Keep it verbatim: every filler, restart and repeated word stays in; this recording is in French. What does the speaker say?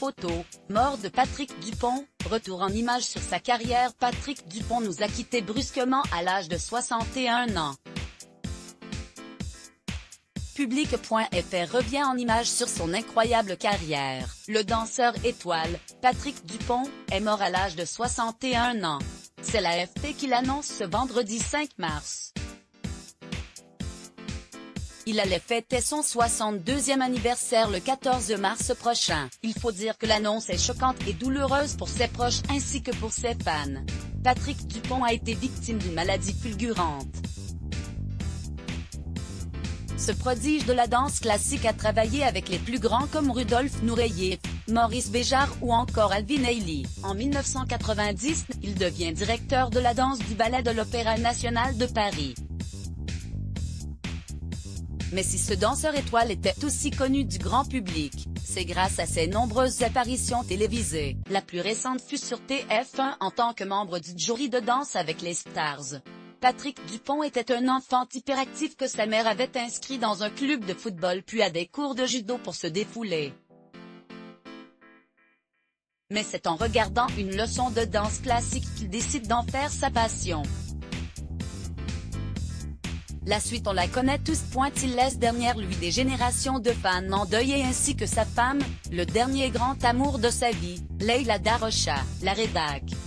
photo, mort de Patrick Dupont, retour en images sur sa carrière. Patrick Dupont nous a quittés brusquement à l'âge de soixante et un ans. Public point F R revient en images sur son incroyable carrière. Le danseur étoile, Patrick Dupont, est mort à l'âge de soixante et un ans. C'est l'A F P qui l'annonce ce vendredi cinq mars. Il allait fêter son soixante-deuxième anniversaire le quatorze mars prochain. Il faut dire que l'annonce est choquante et douloureuse pour ses proches ainsi que pour ses fans. Patrick Dupont a été victime d'une maladie fulgurante. Ce prodige de la danse classique a travaillé avec les plus grands comme Rudolf Nureyev, Maurice Béjart ou encore Alvin Ailey. En mille neuf cent quatre-vingt-dix, il devient directeur de la danse du Ballet de l'Opéra national de Paris. Mais si ce danseur étoile était aussi connu du grand public, c'est grâce à ses nombreuses apparitions télévisées. La plus récente fut sur T F un en tant que membre du jury de danse avec les Stars. Patrick Dupont était un enfant hyperactif que sa mère avait inscrit dans un club de football puis à des cours de judo pour se défouler. Mais c'est en regardant une leçon de danse classique qu'il décide d'en faire sa passion. La suite on la connaît tous. Il laisse derrière lui des générations de fans endeuillés ainsi que sa femme, le dernier grand amour de sa vie, Leila Darosha, la rédac.